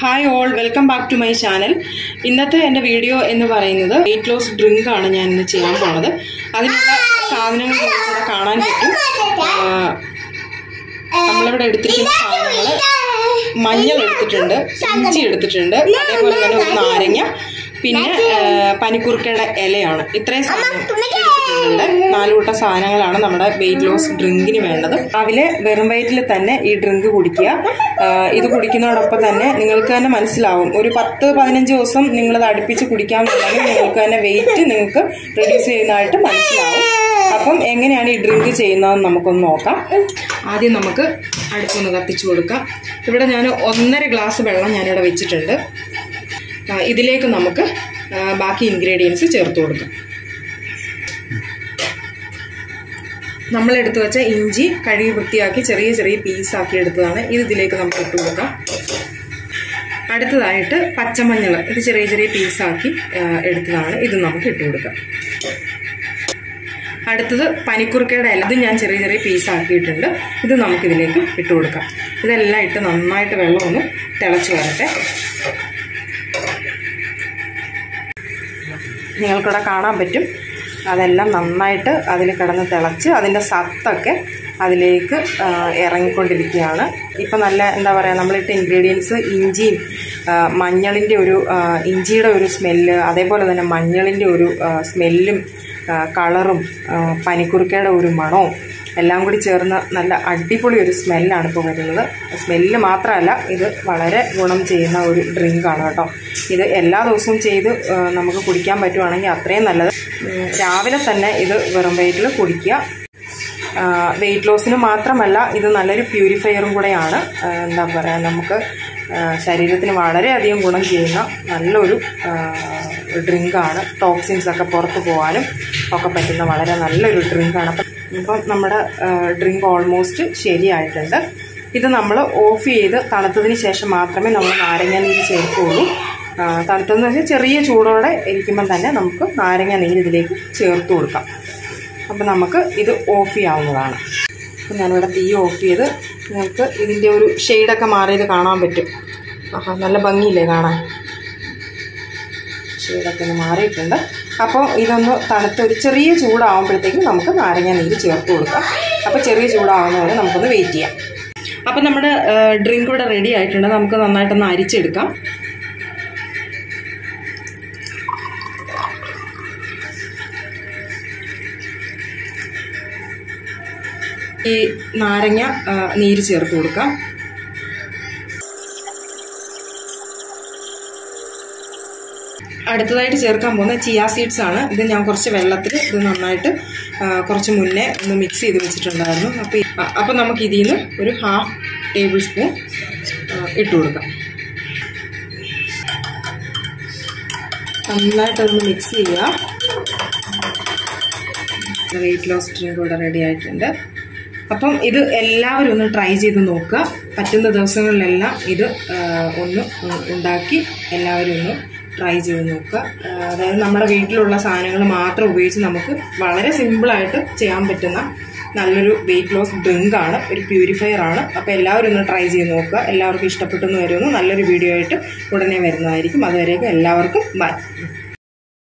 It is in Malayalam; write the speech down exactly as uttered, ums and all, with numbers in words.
Hi all, welcome back to my channel. ഇന്നത്തെ എൻ്റെ വീഡിയോ എന്ന് പറയുന്നത് weight loss drink ആണ് ഞാൻ ഇന്ന് ചെയ്യാൻ പോകുന്നത്. അതിനുള്ള സാധനങ്ങൾ നിങ്ങൾക്ക് കാണാൻ പറ്റും. നമ്മളിവിടെ എടുത്തിരിക്കുന്ന സാധനങ്ങൾ മഞ്ഞൾ എടുത്തിട്ടുണ്ട്, ഇഞ്ചി എടുത്തിട്ടുണ്ട്, അതേപോലെ തന്നെ ഒരു നാരങ്ങ, പിന്നെ പനിക്കൂർക്കയുടെ ഇലയാണ്. ഇത്രയും സാധനങ്ങൾ എടുത്തിട്ടുണ്ട്. നാല് കൂട്ടം സാധനങ്ങളാണ് നമ്മുടെ വെയിറ്റ് ലോസ് ഡ്രിങ്കിന് വേണ്ടത്. രാവിലെ വെറും വയറ്റിൽ തന്നെ ഈ ഡ്രിങ്ക് കുടിക്കുക. ഇത് കുടിക്കുന്നതോടൊപ്പം തന്നെ നിങ്ങൾക്ക് തന്നെ മനസ്സിലാവും, ഒരു പത്ത് പതിനഞ്ച് ദിവസം നിങ്ങളത് അടുപ്പിച്ച് കുടിക്കാൻ തുടങ്ങി നിങ്ങൾക്ക് തന്നെ വെയിറ്റ് നിങ്ങൾക്ക് റെഡ്യൂസ് ചെയ്യുന്നതായിട്ട് മനസ്സിലാവും. അപ്പം എങ്ങനെയാണ് ഈ ഡ്രിങ്ക് ചെയ്യുന്നതെന്ന് നമുക്കൊന്ന് നോക്കാം. ആദ്യം നമുക്ക് അടുപ്പൊന്ന് കത്തിച്ചു കൊടുക്കാം. ഇവിടെ ഞാൻ ഒന്നര ഗ്ലാസ് വെള്ളം ഞാനിവിടെ വെച്ചിട്ടുണ്ട്. ഇതിലേക്ക് നമുക്ക് ബാക്കി ഇൻഗ്രീഡിയൻസ് ചേർത്ത് കൊടുക്കാം. നമ്മളെടുത്ത് വെച്ച ഇഞ്ചി കഴുകി വൃത്തിയാക്കി ചെറിയ ചെറിയ പീസാക്കി എടുത്തതാണ്. ഇത് ഇതിലേക്ക് നമുക്ക് ഇട്ട് കൊടുക്കാം. അടുത്തതായിട്ട് പച്ചമഞ്ഞൾ, ഇത് ചെറിയ ചെറിയ പീസാക്കി എടുത്തതാണ്. ഇത് നമുക്ക് ഇട്ട് കൊടുക്കാം. അടുത്തത് പനിക്കൂർക്കയുടെ ഇല, ഇത് ഞാൻ ചെറിയ ചെറിയ പീസാക്കിയിട്ടുണ്ട്. ഇത് നമുക്കിതിലേക്ക് ഇട്ട് കൊടുക്കാം. ഇതെല്ലാം ഇട്ട് നന്നായിട്ട് വെള്ളം ഒന്ന് തിളച്ച് വരട്ടെ. നിങ്ങൾക്കിവിടെ കാണാൻ പറ്റും, അതെല്ലാം നന്നായിട്ട് അതിൽ കിടന്ന് തിളച്ച് അതിൻ്റെ സത്തൊക്കെ അതിലേക്ക് ഇറങ്ങിക്കൊണ്ടിരിക്കുകയാണ്. ഇപ്പം നല്ല എന്താ പറയുക, നമ്മളിട്ട ഇൻഗ്രീഡിയൻസ് ഇഞ്ചിയും മഞ്ഞളിൻ്റെ ഒരു ഇഞ്ചിയുടെ ഒരു സ്മെല്ല്, അതേപോലെ തന്നെ മഞ്ഞളിൻ്റെ ഒരു സ്മെല്ലും കളറും പനിക്കുറുക്കയുടെ ഒരു മണവും എല്ലാം കൂടി ചേർന്ന് നല്ല അടിപൊളി ഒരു സ്മെല്ലാണ് ഇപ്പോൾ വരുന്നത്. സ്മെല്ല് മാത്രമല്ല, ഇത് വളരെ ഗുണം ചെയ്യുന്ന ഒരു ഡ്രിങ്കാണ് കേട്ടോ. ഇത് എല്ലാ ദിവസവും ചെയ്ത് നമുക്ക് കുടിക്കാൻ പറ്റുവാണെങ്കിൽ അത്രയും നല്ലത്. രാവിലെ തന്നെ ഇത് വെറും വയറ്റിൽ കുടിക്കുക. വെയിറ്റ് ലോസിന് മാത്രമല്ല, ഇത് നല്ലൊരു പ്യൂരിഫയറും കൂടെയാണ്. എന്താ പറയുക, നമുക്ക് ശരീരത്തിന് വളരെയധികം ഗുണം ചെയ്യുന്ന നല്ലൊരു ഡ്രിങ്കാണ്. ടോക്സിൻസൊക്കെ പുറത്ത് പോകാനും ഒക്കെ പറ്റുന്ന വളരെ നല്ലൊരു ഡ്രിങ്കാണ്. അപ്പം ഇപ്പം നമ്മുടെ ഡ്രിങ്ക് ഓൾമോസ്റ്റ് ശരിയായിട്ടുണ്ട്. ഇത് നമ്മൾ ഓഫ് ചെയ്ത് തണുത്തതിന് ശേഷം മാത്രമേ നമ്മൾ നാരങ്ങ നീര് ചേർക്കുകയുള്ളൂ. തണുത്തതെന്ന് വെച്ചാൽ ചെറിയ ചൂടോടെ ഇരിക്കുമ്പം തന്നെ നമുക്ക് നാരങ്ങ നീര് ഇതിലേക്ക് ചേർത്ത് കൊടുക്കാം. അപ്പം നമുക്ക് ഇത് ഓഫ് ചെയ്യാവുന്നതാണ്. അപ്പം ഞാനിവിടെ തീ ഓഫ് ചെയ്ത് നിങ്ങൾക്ക് ഇതിൻ്റെ ഒരു ഷെയ്ഡൊക്കെ മാറിയത് കാണാൻ പറ്റും. ആഹാ, നല്ല ഭംഗിയില്ലേ കാണാൻ? ഷെയ്ഡൊക്കെ ഒന്ന് മാറിയിട്ടുണ്ട്. അപ്പോൾ ഇതൊന്ന് തണുത്ത് ഒരു ചെറിയ ചൂടാകുമ്പോഴത്തേക്കും നമുക്ക് നാരങ്ങ നീര് ചേർത്ത് കൊടുക്കാം. അപ്പോൾ ചെറിയ ചൂടാകുന്നവരെ നമുക്കൊന്ന് വെയിറ്റ് ചെയ്യാം. അപ്പം നമ്മുടെ ഡ്രിങ്ക് ഇവിടെ റെഡി ആയിട്ടുണ്ട്. നമുക്ക് നന്നായിട്ടൊന്ന് അരിച്ചെടുക്കാം. ഈ നാരങ്ങ നീര് ചേർത്ത് കൊടുക്കാം. അടുത്തതായിട്ട് ചേർക്കാൻ പോകുന്ന ചിയാ സീഡ്സ് ആണ്. ഇത് ഞാൻ കുറച്ച് വെള്ളത്തിൽ ഇത് നന്നായിട്ട് കുറച്ച് മുന്നേ ഒന്ന് മിക്സ് ചെയ്ത് വെച്ചിട്ടുണ്ടായിരുന്നു. അപ്പോൾ അപ്പോൾ നമുക്ക് ഇതിൽ നിന്ന് ഒരു ഹാഫ് ടേബിൾ സ്പൂൺ ഇട്ട് കൊടുക്കാം. നന്നായിട്ടൊന്ന് മിക്സ് ചെയ്യുക. വെയിറ്റ് ലോസ് ഡ്രിങ്ക് ഇവിടെ റെഡി ആയിട്ടുണ്ട്. അപ്പം ഇത് എല്ലാവരും ഒന്ന് ട്രൈ ചെയ്ത് നോക്കുക. പറ്റുന്ന ദിവസങ്ങളിലെല്ലാം ഇത് ഒന്ന് ഉണ്ടാക്കി എല്ലാവരും ഒന്ന് ട്രൈ ചെയ്ത് നോക്കുക. അതായത് നമ്മുടെ വീട്ടിലുള്ള സാധനങ്ങൾ മാത്രം ഉപയോഗിച്ച് നമുക്ക് വളരെ സിമ്പിളായിട്ട് ചെയ്യാൻ പറ്റുന്ന നല്ലൊരു വെയിറ്റ് ലോസ് ഡ്രിങ്കാണ്, ഒരു പ്യൂരിഫയർ ആണ്. അപ്പോൾ എല്ലാവരും ഒന്ന് ട്രൈ ചെയ്ത് നോക്കുക. എല്ലാവർക്കും ഇഷ്ടപ്പെട്ടെന്ന് വരുമെന്ന് നല്ലൊരു വീഡിയോ ആയിട്ട് ഉടനെ വരുന്നതായിരിക്കും. അതുവരേക്കും എല്ലാവർക്കും ബൈ.